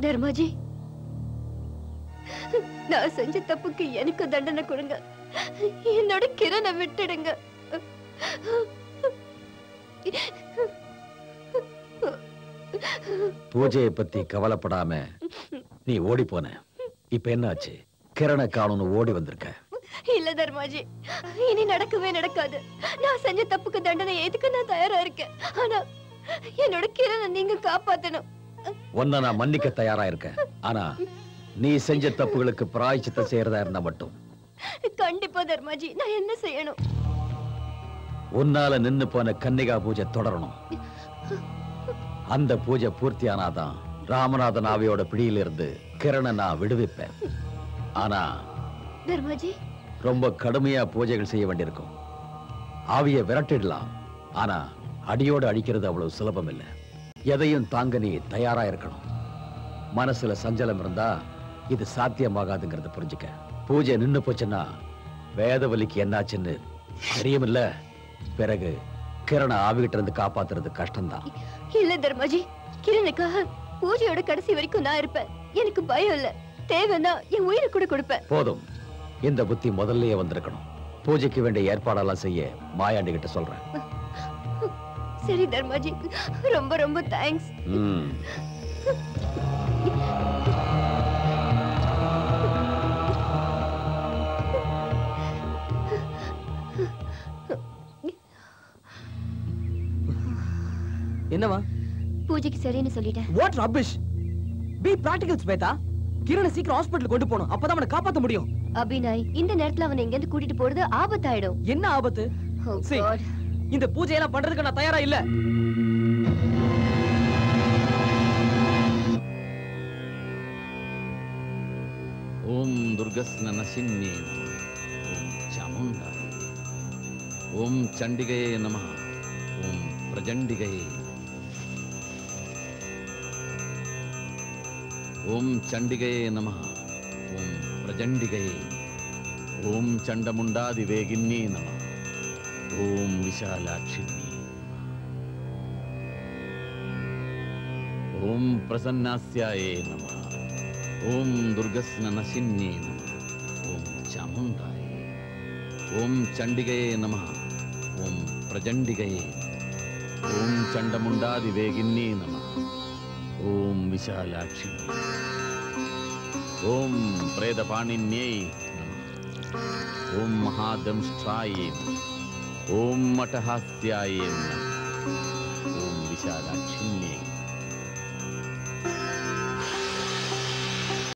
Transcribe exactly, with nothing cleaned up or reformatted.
தர்மாஜி, நான் செஞ்ச தப்புக்கு எனக்கு தண்டனை கொடுங்க. என்னோட கிரணை விட்டுடுங்க. பூஜையை பத்தி கவலைப்படாம நீ ஓடி போன. இப்ப என்ன ஆச்சு? கிரணை காணும்னு ஓடி வந்திருக்க. இல்ல தர்மாஜி, இனி நடக்கவே நடக்காது. நான் செஞ்ச தப்புக்கு தண்டனை எதுக்கு நான் தயாரா இருக்கேன். ஆனா என்னோட கிரணை நீங்க காப்பாத்தணும். ஒன்ன நான் மன்னிக்க தயாரா இருக்கேன். ஆனா நீ செஞ்ச தப்புகளுக்கு பிராயச்சித்தம் செய்யறதா இருந்தா மட்டும். கண்டிப்பா தர்மாஜி, நான் என்ன செய்யணும்? உன்னால நின்னு போன கன்னிகா பூஜை தொடரணும். அந்த பூஜை பூர்த்தியானாதான் ராமநாதன் ஆவியோட பிடியிலிருந்து கிரணை நான் விடுவிப்பேன். ஆனா தர்மாஜி, ரொம்ப கடுமையா பூஜைகள் செய்ய வேண்டியிருக்கும். ஆவியை விரட்டிடலாம், ஆனா அடியோடு அடிக்கிறது அவ்வளவு சுலபம் இல்லை. எதையும் தாங்க நீ தயாரா இருக்கணும். மனசுல சஞ்சலம் இருந்தா இது சாத்தியமாகாதுங்கிறத புரிஞ்சுக்க. பூஜை நின்னு போச்சுன்னா வேதவலிக்கு என்னாச்சுன்னு தெரியுமில்ல. பிறகு கிரண ஆவிகிட்ட இருந்து காப்பாத்துறது கஷ்டம்தான். இல்ல தர்மாஜி, கிரணுக்காக பூஜையோட கடைசி வரைக்கும் நான் இருப்பேன். எனக்கு பயம் இல்ல. தேவைன்னா என் உயிரை கூட கொடுப்பேன். போதும், இந்த புத்தி முதல்லயே வந்திருக்கணும். பூஜைக்கு வேண்டிய ஏற்பாடெல்லாம் செய்ய மாயாண்டி கிட்ட சொல்றேன். சரி தர்மாஜி, ரொம்ப ரொம்ப தேங்க்ஸ். என்னவா? பூஜைக்கு சரின்னு சொல்லிட்டேன். What rubbish. Be practical Shweta. Kiran சீக்கிரம் ஹாஸ்பிடல் கொண்டு போணும். அப்பதான் அவனை காப்பாத்த முடியும். அபிநய், இந்த நேரத்துல அவனை எங்க இருந்து கூட்டிட்டு போறது ஆபத்தாயிடும். என்ன ஆபத்து? இந்த பூஜையெல்லாம் பண்றதுக்கு நான் தயாரா இல்ல. ஓம் துர்கஸ்னனசின்னே நமः. ஓம் சாமுண்டாய. ஓம் சண்டிகையே நமः. ஓம் பிரஜண்டிகையே. ஓம் சண்டிகையே நமः. ஓம் பிரஜண்டிகையே. ஓம் சண்டமுண்டாதி வேகின்னே நமः. ஓம் விஷாலாட்சினே. ஓம் பிரசன்னாஸ்யாயே நமः. ஓம் துர்கஸ்னனசின்னே நமः. ஓம் சாமுண்டாய. ஓம் சண்டிகையே நமः. ஓம் பிரஜண்டிகையே. ஓம் சண்டமுண்டாதி வேகின்னே நமः. ஓம் விஷாலாட்சினே. ஓம் பிரேதபாணின்யே நமः. ஓம் மகாதம்ஷ்ட்ராயே நமः. ஓம் மட்டஹாஸ்யாயே நமः. ஓம் விஷாலாட்சினே.